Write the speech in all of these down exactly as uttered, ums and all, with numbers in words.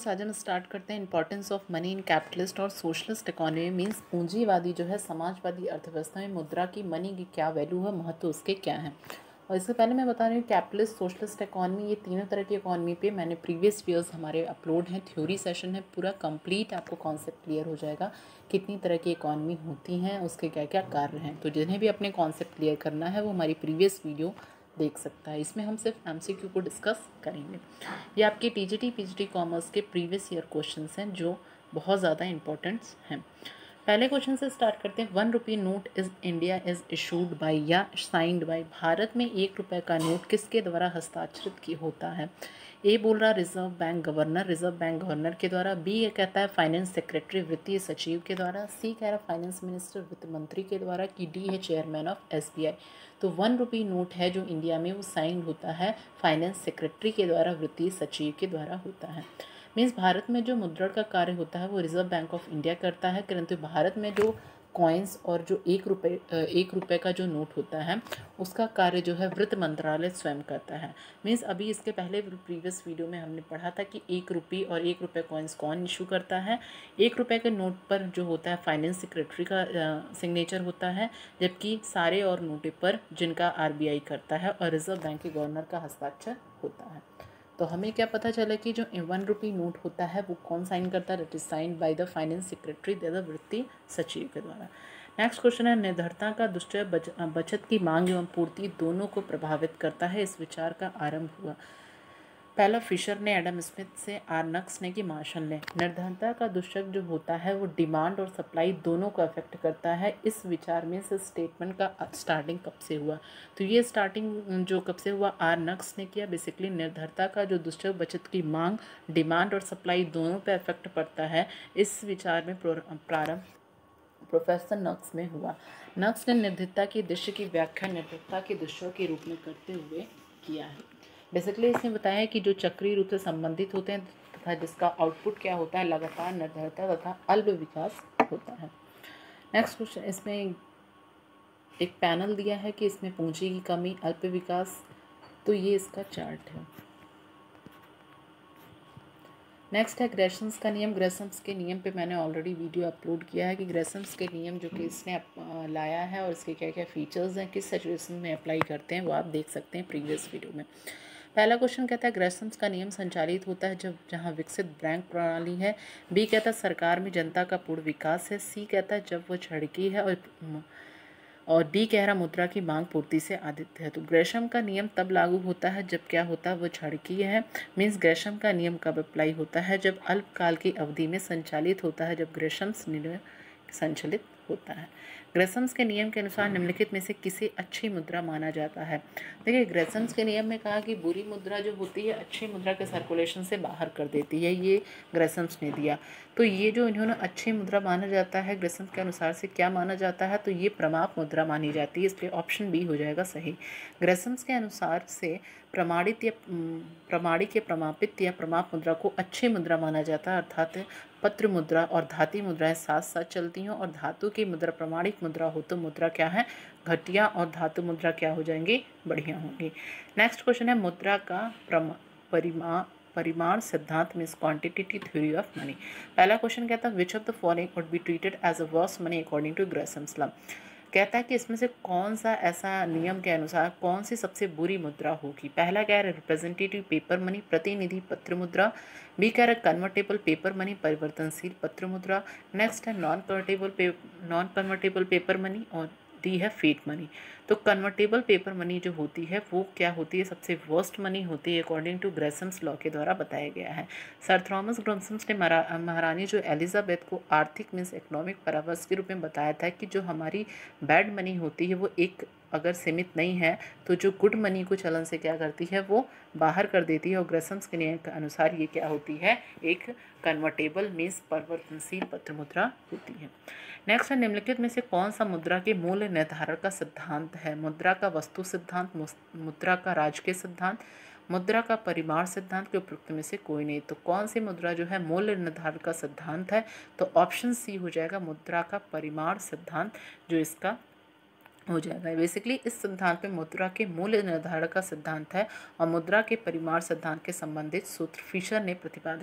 Students, आज हम start करते हैं importance of money in capitalist और सोशलिस्ट इकोनॉमी। मींस पूंजीवादी जो है समाजवादी अर्थव्यवस्था में मुद्रा की, मनी की क्या वैल्यू है, महत्व उसके क्या है। और इससे पहले मैं बता रही हूँ कैपिटलिस्ट, सोशलिस्ट इकोनॉमी, ये तीनों तरह की इकोनॉमी पे मैंने प्रीवियस वीडियोस हमारे अपलोड हैं। थ्योरी सेशन है पूरा कंप्लीट, आपको कॉन्सेप्ट क्लियर हो जाएगा कितनी तरह की इकोनॉमी होती हैं, उसके क्या क्या कार्य हैं। तो जिन्हें भी अपने कॉन्सेप्ट क्लियर करना है वो हमारी प्रीवियस वीडियो देख सकता है। इसमें हम सिर्फ एमसीक्यू को डिस्कस करेंगे। ये आपके टीजीटी पीजीटी कॉमर्स के प्रीवियस ईयर क्वेश्चंस हैं जो बहुत ज़्यादा इंपॉर्टेंट्स हैं। पहले क्वेश्चन से स्टार्ट करते हैं। One rupee note is India is issued by या साइंड बाय। भारत में एक रुपए का नोट किसके द्वारा हस्ताक्षरित की होता है। ए बोल रहा reserve bank governor, reserve bank governor के द्वारा। बी ये कहता है फाइनेंस सेक्रेटरी, वित्तीय सचिव के द्वारा। सी कह रहा फाइनेंस मिनिस्टर, वित्त मंत्री के द्वारा। कि डी है चेयरमैन ऑफ एसबीआई। तो वन रुपी नोट है जो इंडिया में वो साइन होता है फाइनेंस सेक्रेटरी के द्वारा, वित्तीय सचिव के द्वारा होता है। मीन्स भारत में जो मुद्रण का कार्य होता है वो रिजर्व बैंक ऑफ इंडिया करता है, परंतु भारत में जो कॉइन्स और जो एक रुपये एक रुपये का जो नोट होता है उसका कार्य जो है वित्त मंत्रालय स्वयं करता है। मीन्स अभी इसके पहले प्रीवियस वीडियो में हमने पढ़ा था कि एक रुपये और एक रुपये कॉइन्स कौन इशू करता है। एक रुपये के नोट पर जो होता है फाइनेंस सेक्रेटरी का सिग्नेचर होता है, जबकि सारे और नोटों पर जिनका आरबीआई करता है और रिजर्व बैंक के गवर्नर का हस्ताक्षर होता है। तो हमें क्या पता चला कि जो वन रुपी नोट होता है वो कौन साइन करता है, that is signed by the finance secretary, the वित्तीय सचिव के द्वारा। नेक्स्ट क्वेश्चन है, निर्धरता का दुष्चय बचत की मांग एवं पूर्ति दोनों को प्रभावित करता है, इस विचार का आरंभ हुआ। पहला फिशर ने, एडम स्मिथ से, आर्नक्स ने, कि मार्शल ने। निर्धनता का दुष्चक जो होता है वो डिमांड और सप्लाई दोनों को अफेक्ट करता है, इस विचार में से स्टेटमेंट का स्टार्टिंग कब से हुआ। तो ये स्टार्टिंग जो कब से हुआ, आर्नक्स ने किया। बेसिकली निर्धरता का जो दुष्चक बचत की मांग, डिमांड और सप्लाई दोनों पे अफेक्ट पड़ता है, इस विचार में प्रारंभ प्रोफेसर नक्स में हुआ। नक्स ने निर्धरता की दृश्य की व्याख्या निर्धरता के दृश्यों के रूप में करते हुए किया है। बेसिकली इसने बताया कि जो चक्रीय रूप से संबंधित होते हैं तथा जिसका आउटपुट क्या होता है, लगातार निर्धरता तथा अल्प विकास होता है। नेक्स्ट क्वेश्चन, इसमें एक पैनल दिया है कि इसमें पूंजी की कमी, अल्प विकास, तो ये इसका चार्ट है। नेक्स्ट है ग्रेशम्स का नियम। ग्रेशम्स के नियम पे मैंने ऑलरेडी वीडियो अपलोड किया है कि ग्रेशम्स के नियम जो कि इसने लाया है और इसके क्या क्या फीचर्स हैं, किस सिचुएशन में अप्लाई करते हैं, वो आप देख सकते हैं प्रीवियस वीडियो में। पहला क्वेश्चन कहता है ग्रेशम्स का नियम संचालित होता है जब जहां विकसित बैंक प्रणाली है। बी कहता है सरकार में जनता का पूर्ण विकास है। सी कहता है जब वो छड़की है। और और डी कह रहा मुद्रा की मांग पूर्ति से आदित्य है। तो ग्रेशम का नियम तब लागू होता है जब क्या होता है, वो छड़की है। मीन्स ग्रेशम का नियम कब अप्लाई होता है, जब अल्पकाल की अवधि में संचालित होता है, जब ग्रेशम्स नियम संचालित होता है। ग्रेशम्स के नियम के अनुसार निम्नलिखित में से किसे अच्छी मुद्रा माना जाता है। देखिए ग्रेशम्स के नियम में कहा कि बुरी मुद्रा जो होती है अच्छी मुद्रा के सर्कुलेशन से बाहर कर देती है, ये ग्रेशम्स ने दिया। तो ये जो इन्होंने अच्छी मुद्रा माना जाता है ग्रेशम्स के अनुसार से क्या माना जाता है, तो ये प्रमाप मुद्रा मानी जाती है, इसलिए ऑप्शन बी हो जाएगा सही। ग्रेशम्स के अनुसार से प्रमाणित या प्रमाणिक या प्रमापित या प्रमाप मुद्रा को अच्छी मुद्रा माना जाता है, अर्थात पत्र मुद्रा और धातु मुद्राएं साथ साथ चलती हैं, और धातु की मुद्रा प्रमाणिक मुद्रा हो तो मुद्रा क्या है, घटिया, और धातु मुद्रा क्या हो जाएंगी, बढ़िया होंगी। नेक्स्ट क्वेश्चन है मुद्रा का परिमाण परिमाण सिद्धांत means quantitative theory of money. पहला क्वेश्चन कहता है which of the following would be treated as a worst money according to Gresham's law. कहता है कि इसमें से कौन सा ऐसा नियम के अनुसार कौन सी सबसे बुरी मुद्रा होगी। पहला कह रहा है रिप्रेजेंटेटिव पेपर मनी, प्रतिनिधि पत्र मुद्रा। बी कह रहा है कन्वर्टेबल पेपर मनी, परिवर्तनशील पत्र मुद्रा। नेक्स्ट है नॉन कन्वर्टेबल पे नॉन कन्वर्टेबल पेपर मनी, और डी है फेट मनी। तो कन्वर्टेबल पेपर मनी जो होती है वो क्या होती है, सबसे वर्स्ट मनी होती है अकॉर्डिंग टू ग्रेशम्स लॉ के द्वारा बताया गया है। सर थॉमस ग्रेशम्स ने महारानी जो एलिजाबेथ को आर्थिक मीन्स इकोनॉमिक परामर्श के रूप में बताया था कि जो हमारी बैड मनी होती है वो एक अगर सीमित नहीं है तो जो गुड मनी को चलन से क्या करती है, वो बाहर कर देती है, और ग्रेशम्स के नियम के अनुसार ये क्या होती है, एक कन्वर्टेबल मीन्स परिवर्तनशील पत्र मुद्रा होती है। नेक्स्ट है निम्नलिखित में से कौन सा मुद्रा के मूल्य निर्धारण का सिद्धांत है। मुद्रा का वस्तु सिद्धांत, मुद्रा का राजकीय सिद्धांत, मुद्रा का परिमाण सिद्धांत के उपयुक्त में से कोई नहीं। तो कौन सी मुद्रा जो है मूल्य निर्धारण का सिद्धांत है, तो ऑप्शन सी हो जाएगा मुद्रा का परिमाण सिद्धांत, जो इसका हो जाएगा। बेसिकली इस सिद्धांत में मुद्रा के मूल्य निर्धारण का सिद्धांत है और मुद्रा के परिमाण सिद्धांत के संबंधित सूत्र फिशर ने प्रतिपादित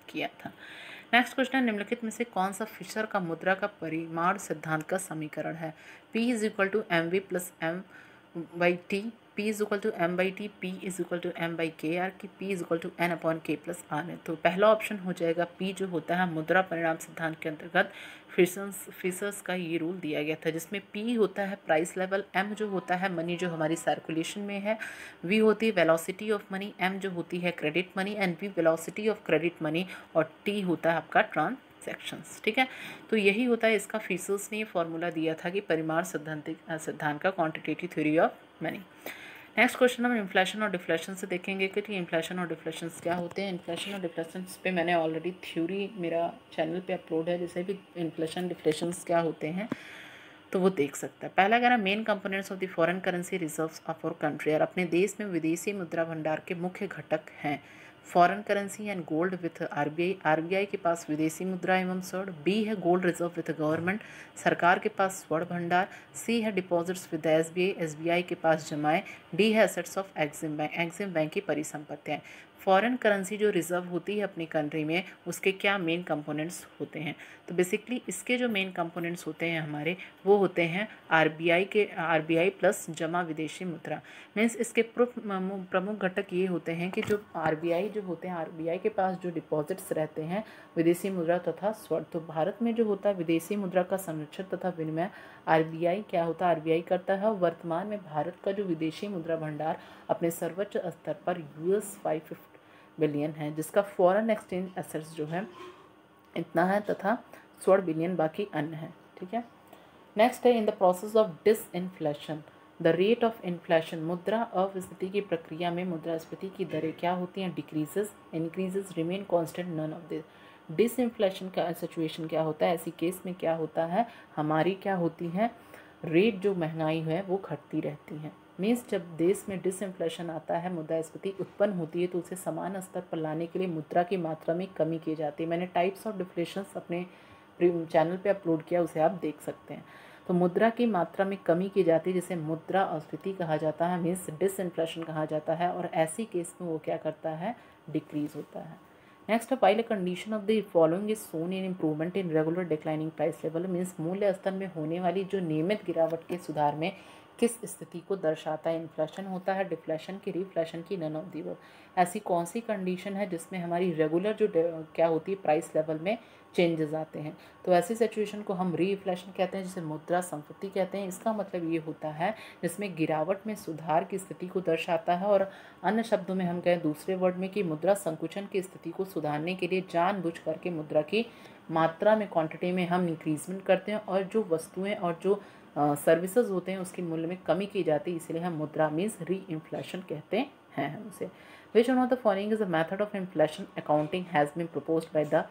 किया था। नेक्स्ट क्वेश्चन, निम्नलिखित में से कौन सा फिशर का मुद्रा का परिमाण सिद्धांत का समीकरण है? P is equal to M V plus M by T, P is equal to M by T, P is equal to M by K R की P is equal to N upon K plus R है। तो पहला option हो जाएगा P जो होता है मुद्रा परिणाम सिद्धांत के अंतर्गत फिशर्स फिशर्स का ये रूल दिया गया था, जिसमें P होता है प्राइस लेवल, M जो होता है मनी जो हमारी सर्कुलेशन में है, V होती है वेलोसिटी ऑफ मनी, M जो होती है credit money and V velocity of credit money, और T होता है आपका ट्रांसैक्शंस। ठीक है, तो यही होता है इसका फिशर्स ने ये फॉर्मूला दिया था कि परिमाण सिद्धांत सिद्धांत का quantitative theory of money. Next question हम इन्फ्लेशन और डिफ्लेशन से देखेंगे कि इन्फ्लेशन और डिफ्लेशन क्या होते हैं। इन्फ्लेशन और डिफ्लेशन पे मैंने ऑलरेडी थ्योरी मेरा चैनल पे अपलोड है, जैसे भी इन्फ्लेशन डिफ्लेशन क्या होते हैं तो वो देख सकता है। पहला कह रहा है main components of the foreign currency reserves of our country, और अपने देश में विदेशी मुद्रा भंडार के मुख्य घटक हैं foreign currency and gold with RBI, RBI के पास विदेशी मुद्रा एवं स्वर्ण, बी है गोल्ड रिजर्व विथ गवर्नमेंट, सरकार के पास स्वर्ण भंडार, सी है डिपॉजिट्स विद एसबीआई, एसबीआई के पास जमाएं, डी है assets of Exim bank, Exim bank की परिसंपत्तियाँ। फॉरेन करेंसी जो रिजर्व होती है अपनी कंट्री में उसके क्या मेन कंपोनेंट्स होते हैं? तो बेसिकली इसके जो मेन कंपोनेंट्स होते हैं हमारे वो होते हैं आरबीआई के आरबीआई प्लस जमा विदेशी मुद्रा। मीन्स इसके प्रमुख घटक ये होते हैं कि जो आरबीआई जो होते हैं आरबीआई के पास जो डिपॉजिट्स रहते हैं विदेशी मुद्रा तथा स्वर्ण, तो भारत में जो होता है विदेशी मुद्रा का संरक्षण तथा विनिमय आरबीआई क्या होता है आरबीआई करता है। वर्तमान में भारत का जो विदेशी मुद्रा भंडार अपने सर्वोच्च स्तर पर यूएस फाइव फिफ्टी बिलियन है, जिसका फॉरेन एक्सचेंज एसेट्स जो है इतना है तथा स्वर्ण बिलियन बाकी अन्य है। ठीक है, नेक्स्ट है in the process of disinflation the rate of inflation, मुद्रा अस्फीति की प्रक्रिया में मुद्रास्फीति की दरें क्या होती हैं? Decreases, increases, remain constant, none of this. Disinflation का सिचुएशन क्या होता है? ऐसी केस में क्या होता है हमारी क्या होती है रेट जो महंगाई है वो घटती रहती है। मीन्स जब देश में डिसइन्फ्लेशन आता है मुद्रास्फीति उत्पन्न होती है तो उसे समान स्तर पर लाने के लिए मुद्रा की मात्रा में कमी की जाती है। मैंने टाइप्स ऑफ डिफ्लेशंस अपने चैनल पे अपलोड किया, उसे आप देख सकते हैं। तो मुद्रा की मात्रा में कमी की जाती है जिसे मुद्रा अस्फीति कहा जाता है, मीन्स डिसइन्फ्लेशन कहा जाता है, और ऐसी केस में वो क्या करता है डिक्रीज होता है। नेक्स्ट है while condition of the following is shown in improvement in regular declining price level, means मूल्य स्तर में होने वाली जो नियमित गिरावट के सुधार में किस स्थिति को दर्शाता है? इन्फ्लेशन होता है, डिफ्लेशन की, रिफ्लेशन की, नन ऑफ दी अबव। ऐसी कौन सी कंडीशन है जिसमें हमारी रेगुलर जो क्या होती है प्राइस लेवल में चेंजेस आते हैं? तो ऐसी सिचुएशन को हम रीइन्फ्लेशन कहते हैं, जिसे मुद्रा संस्फीति कहते हैं। इसका मतलब ये होता है जिसमें गिरावट में सुधार की स्थिति को दर्शाता है, और अन्य शब्दों में हम कहें दूसरे वर्ड में कि मुद्रा संकुचन की स्थिति को सुधारने के लिए जानबूझ करके मुद्रा की मात्रा में क्वांटिटी में हम इंक्रीजमेंट करते हैं, और जो वस्तुएं और जो सर्विसेज uh, होते हैं उसकी मूल्य में कमी की जाती है, इसलिए हम मुद्रा मीन्स री इन्फ्लेशन कहते हैं हम उसे। Which one of the following is the method of inflation accounting has been proposed by the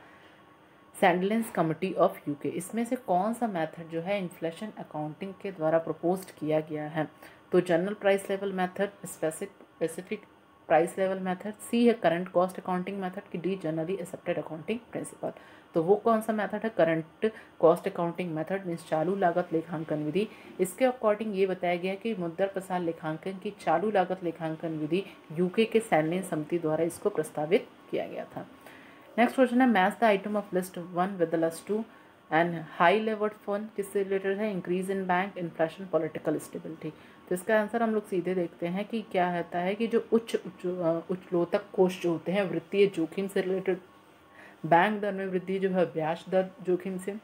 Sandilands committee of UK, इसमें से कौन सा मेथड जो है इन्फ्लेशन अकाउंटिंग के द्वारा प्रपोज्ड किया गया है? तो general price level method, specific price level method, C है करंट कॉस्ट अकाउंटिंग मेथड की, D generally accepted accounting principle. तो वो कौन सा मेथड है? Current cost accounting method means चालू लागत लेखांकन विधि। इसके अकॉर्डिंग ये बताया गया कि मुद्रा प्रसार लेखांकन की चालू लागत लेखांकन विधि यूके के सैंडलेंस समिति द्वारा इसको प्रस्तावित किया गया था। नेक्स्ट क्वेश्चन है match the item of list one with the list two and high level fund किससे रिलेटेड है? Increase in bank, inflation, political stability. तो इसका आंसर हम लोग सीधे देखते हैं कि क्या रहता है कि जो उच्च उच्चलोतक कोष जो होते हैं वित्तीय जोखिम से रिलेटेड, बैंक दर में वृद्धि जो है ब्याज दर जोखिम से,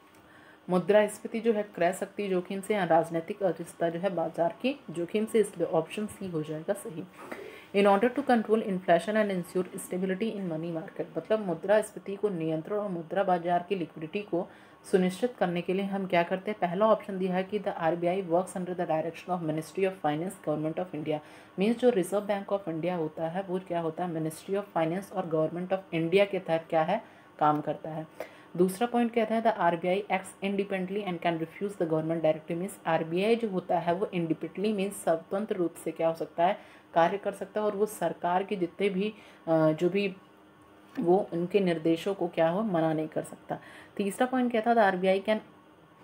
मुद्रास्फीति जो है क्रय शक्ति जोखिम से, या राजनीतिक अस्थिरता जो है बाजार की जोखिम से, इसलिए ऑप्शन सी हो जाएगा सही। In order to control inflation and insure stability in money market, मतलब मुद्रास्फीति को नियंत्रण और मुद्रा बाजार की लिक्विडिटी को सुनिश्चित करने के लिए हम क्या करते हैं? पहला ऑप्शन दिया है कि the RBI works under the direction of ministry of finance, government of India. Means जो रिजर्व बैंक ऑफ इंडिया होता है वो क्या होता है? मिनिस्ट्री ऑफ फाइनेंस और गवर्नमेंट ऑफ इंडिया के तहत क्या है काम करता है। दूसरा पॉइंट कहता है the RBI acts independently and can refuse the government directive, means RBI जो होता है वो इंडिपेंडेंटली मीन्स स्वतंत्र रूप से क्या हो सकता है कार्य कर सकता है, और वो सरकार के जितने भी जो भी वो उनके निर्देशों को क्या हो मना नहीं कर सकता। तीसरा पॉइंट कहता था RBI can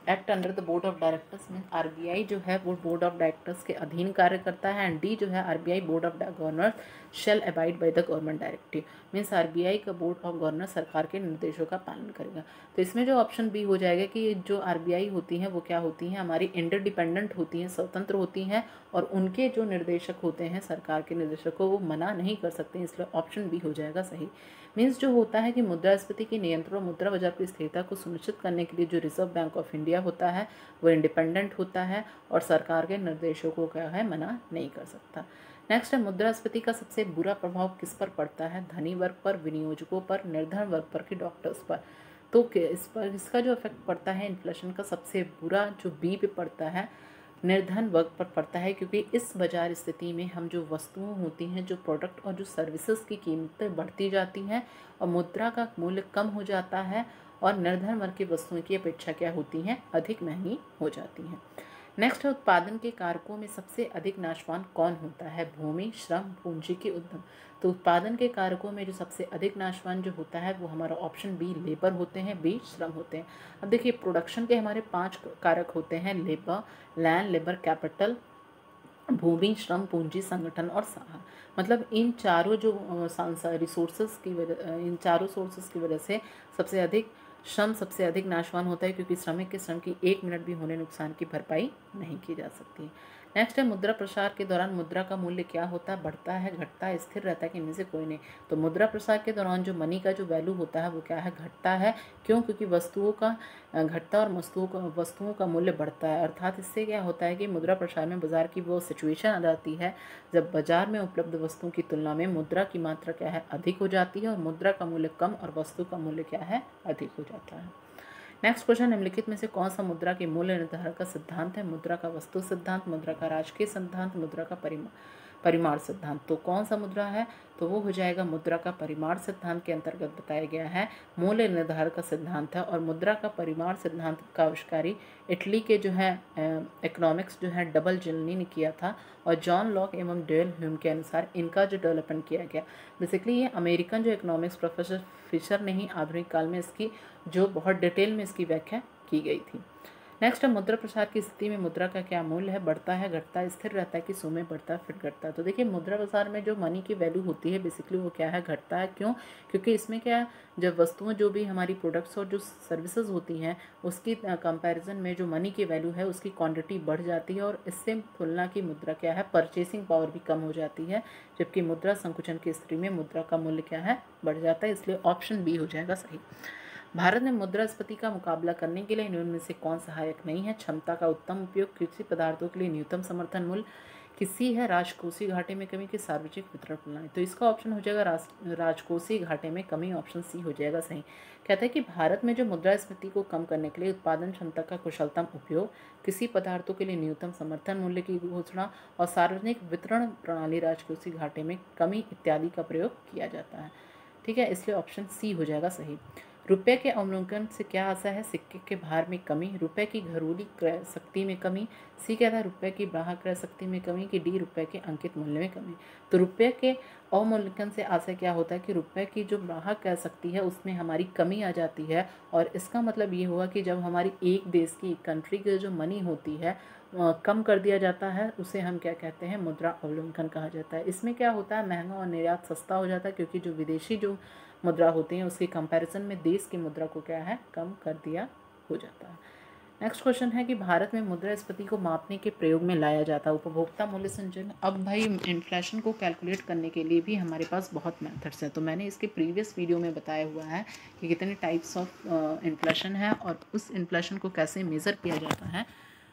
act under the board of directors में आरबीआई जो है वो बोर्ड ऑफ डायरेक्टर्स के अधीन कार्य करता है। एंड डी जो है RBI board of governors shall abide by the government directive, means RBI का बोर्ड ऑफ गवर्नर सरकार के निर्देशों का पालन करेगा। तो इसमें जो ऑप्शन बी हो जाएगा कि जो आरबीआई होती हैं वो क्या होती हैं, हमारी इंटरडिपेंडेंट होती हैं, स्वतंत्र होती हैं, और उनके जो निर्देशक होते हैं सरकार के निर्देशक को वो मना नहीं कर सकते, इसलिए ऑप्शन बी हो जाएगा सही। मीन्स जो होता है कि मुद्रास्फीति की नियंत्रण और मुद्रा बाजार की स्थिरता को सुनिश्चित करने के लिए जो रिजर्व बैंक ऑफ इंडिया होता है वो इंडिपेंडेंट होता है और सरकार के निर्देशों को क्या है मना नहीं कर सकता। नेक्स्ट है मुद्रास्फीति का सबसे बुरा प्रभाव किस पर पड़ता है, धनी वर्ग पर, विनियोजकों पर, निर्धन वर्ग पर कि डॉक्टर्स पर। तो इस पर इसका जो इफेक्ट पड़ता है इन्फ्लेशन का सबसे बुरा जो बी पे पड़ता है निर्धन वर्ग पर पड़ता है, क्योंकि इस बाजार स्थिति में हम जो वस्तुओं होती हैं, जो प्रोडक्ट और जो सर्विसेज की कीमतें बढ़ती जाती हैं और मुद्रा का मूल्य कम हो जाता है और निर्धन वर्ग की वस्तुओं की अपेक्षा क्या होती हैं, अधिक महंगी हो जाती हैं। नेक्स्ट है उत्पादन के कारकों में सबसे अधिक नाशवान कौन होता है, भूमि, श्रम, पूंजी के उद्यम। तो उत्पादन के कारकों में जो सबसे अधिक नाशवान जो होता है वो हमारा ऑप्शन बी लेबर होते हैं, बी श्रम होते हैं। अब देखिए प्रोडक्शन के हमारे पांच कारक होते हैं, लेबर, लैंड, लेबर कैपिटल, भूमि, श्रम, पूंजी, संगठन और सहारा। मतलब इन चारों जो रिसोर्सेज की वजह इन चारों सोर्सेज की वजह से सबसे अधिक श्रम सबसे अधिक नाशवान होता है, क्योंकि श्रमिक के श्रम की एक मिनट भी होने नुकसान की भरपाई नहीं की जा सकती। नेक्स्ट है मुद्रा प्रसार के दौरान मुद्रा का मूल्य क्या होता है, बढ़ता है, घटता है, स्थिर रहता है कि इनमें से कोई नहीं। तो मुद्रा प्रसार के दौरान जो मनी का जो वैल्यू होता है वो क्या है, घटता है। क्यों? क्योंकि वस्तुओं का घटता और वस्तुओं का वस्तुओं का मूल्य बढ़ता है। अर्थात इससे क्या होता है कि मुद्रा प्रसार में बाजार की वो सिचुएशन आ जाती है जब बाजार में उपलब्ध वस्तुओं की तुलना में मुद्रा की मात्रा क्या है, अधिक हो जाती है और मुद्रा का मूल्य कम और वस्तु का मूल्य क्या है, अधिक हो जाता है। नेक्स्ट क्वेश्चन, निम्नलिखित में से कौन सा मुद्रा के मूल्य निर्धारण का सिद्धांत है, मुद्रा का वस्तु सिद्धांत, मुद्रा का राजकीय सिद्धांत, मुद्रा का परिमा परिमाण सिद्धांत। तो कौन सा मुद्रा है, तो वो हो जाएगा मुद्रा का परिमाण सिद्धांत के अंतर्गत बताया गया है मूल्य निर्धारण का सिद्धांत है। और मुद्रा का परिमाण सिद्धांत का आविष्कारी इटली के जो है इकोनॉमिक्स जो है डबल जिलनी ने किया था, और जॉन लॉक एवं डेल ह्यूम के अनुसार इनका जो डेवलपमेंट किया गया। बेसिकली ये अमेरिकन जो इकोनॉमिक्स प्रोफेसर फिशर ने ही आधुनिक काल में इसकी जो बहुत डिटेल में इसकी व्याख्या की गई थी। नेक्स्ट है मुद्रा प्रसार की स्थिति में मुद्रा का क्या मूल्य है, बढ़ता है, घटता है, स्थिर रहता है कि सो में बढ़ता है फिर घटता है। तो देखिए मुद्रा बाजार में जो मनी की वैल्यू होती है बेसिकली वो क्या है, घटता है। क्यों? क्योंकि इसमें क्या है, जब वस्तुएं जो भी हमारी प्रोडक्ट्स और जो सर्विसेज होती हैं उसकी कंपैरिजन में जो मनी की वैल्यू है उसकी क्वांटिटी बढ़ जाती है और इससे तुलना की मुद्रा क्या है, परचेसिंग पावर भी कम हो जाती है, जबकि मुद्रा संकुचन की स्थिति में मुद्रा का मूल्य क्या है, बढ़ जाता है। इसलिए ऑप्शन बी हो जाएगा सही। भारत में मुद्रास्फीति का मुकाबला करने के लिए निम्न में से कौन सहायक नहीं है, क्षमता का उत्तम उपयोग, कृषि पदार्थों के लिए न्यूनतम समर्थन मूल्य, किसी है राजकोषीय घाटे में कमी की सार्वजनिक वितरण प्रणाली। तो इसका ऑप्शन हो जाएगा राज राजकोषीय घाटे में कमी, ऑप्शन सी हो जाएगा सही। कहते हैं कि भारत में जो मुद्रास्फीति को कम करने के लिए उत्पादन क्षमता का कुशलतम उपयोग, किसी पदार्थों के लिए न्यूनतम समर्थन मूल्य की घोषणा और सार्वजनिक वितरण प्रणाली राजकोषीय घाटे में कमी इत्यादि का प्रयोग किया जाता है। ठीक है, इसलिए ऑप्शन सी हो जाएगा सही। रुपये के अवलोकन से क्या आशा है, सिक्के के भार में कमी, रुपये की घरेलू क्रय शक्ति में कमी, सी कहता है रुपये की बाह्य क्रय शक्ति में कमी, कि डी रुपये के अंकित मूल्य में कमी। तो रुपये के अवमूल्यन से आशय क्या होता है कि रुपये की जो बाह्य क्रय शक्ति है उसमें हमारी कमी आ जाती है, और इसका मतलब ये हुआ कि जब हमारी एक देश की कंट्री की जो मनी होती है कम कर दिया जाता है उसे हम क्या कहते हैं, मुद्रा अवलोकन कहा जाता है। इसमें क्या होता है, महंगा और निर्यात सस्ता हो जाता है, क्योंकि जो विदेशी जो मुद्रा होती हैं उसके कंपैरिजन में देश की मुद्रा को क्या है, कम कर दिया हो जाता है। नेक्स्ट क्वेश्चन है कि भारत में मुद्रास्फीति को मापने के प्रयोग में लाया जाता है उपभोक्ता मूल्य संचयन। अब भाई इन्फ्लेशन को कैलकुलेट करने के लिए भी हमारे पास बहुत मेथड्स हैं, तो मैंने इसके प्रीवियस वीडियो में बताया हुआ है कि कितने टाइप्स ऑफ इन्फ्लेशन है और उस इन्फ्लेशन को कैसे मेज़र किया जाता है,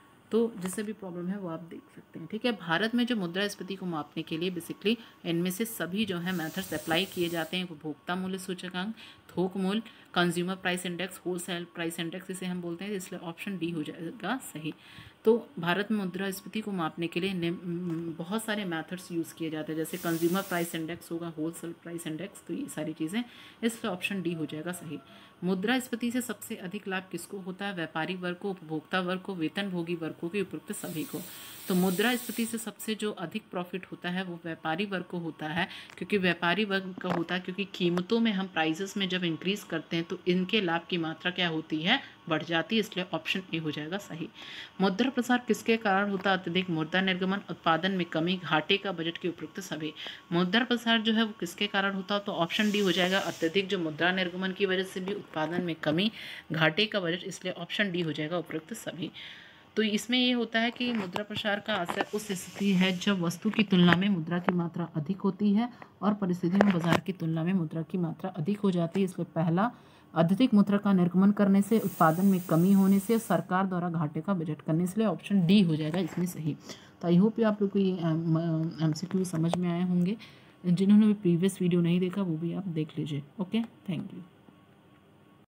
तो जिससे भी प्रॉब्लम है वो आप देख सकते हैं। ठीक है, भारत में जो मुद्रास्फीति को मापने के लिए बेसिकली इनमें से सभी जो है मेथड्स अप्लाई किए जाते हैं। उपभोक्ता मूल्य सूचकांक, थोक मूल्य, consumer price index, wholesale price index इसे हम बोलते हैं, इसलिए ऑप्शन डी हो जाएगा सही। तो भारत में मुद्रास्फीति को मापने के लिए बहुत सारे मेथड्स यूज़ किए जाते हैं, जैसे कंज्यूमर प्राइस इंडेक्स होगा, होलसेल प्राइस इंडेक्स, तो ये सारी चीज़ें, इसलिए ऑप्शन डी हो जाएगा सही। मुद्रास्फीति से सबसे अधिक लाभ किसको होता है, व्यापारी वर्ग को, उपभोक्ता वर्ग को, वेतनभोगी वर्गों के उपयुक्त सभी को। तो मुद्रास्फीति से सबसे जो अधिक प्रॉफिट होता है वो व्यापारी वर्ग को होता है, क्योंकि व्यापारी वर्ग का होता है क्योंकि कीमतों में हम प्राइसेस में जब जब इंक्रीज करते हैं तो इनके लाभ की मात्रा क्या होती है, बढ़ जाती है, इसलिए ऑप्शन ए हो जाएगा सही। मुद्रा प्रसार किसके कारण होता है, अत्यधिक मुद्रा निर्गमन, उत्पादन में कमी, घाटे का बजट के उपयुक्त सभी। मुद्रा प्रसार जो है वो किसके कारण होता है, तो ऑप्शन डी हो जाएगा अत्यधिक जो मुद्रा निर्गमन की वजह से भी, उत्पादन में कमी, घाटे का बजट, इसलिए ऑप्शन डी हो जाएगा उपयुक्त सभी। तो इसमें ये होता है कि मुद्रा प्रसार का असर उस स्थिति है जब वस्तु की तुलना में मुद्रा की मात्रा अधिक होती है और परिस्थितियों में बाजार की तुलना में मुद्रा की मात्रा अधिक हो जाती है। इसमें पहला, अत्यधिक मुद्रा का निर्गमन करने से, उत्पादन में कमी होने से, सरकार द्वारा घाटे का बजट करने से, ऑप्शन डी हो जाएगा इसमें सही। तो आई होप आप लोग को ये एम सी क्यू समझ में आए होंगे। जिन्होंने भी प्रीवियस वीडियो नहीं देखा वो भी आप देख लीजिए। Okay, thank you.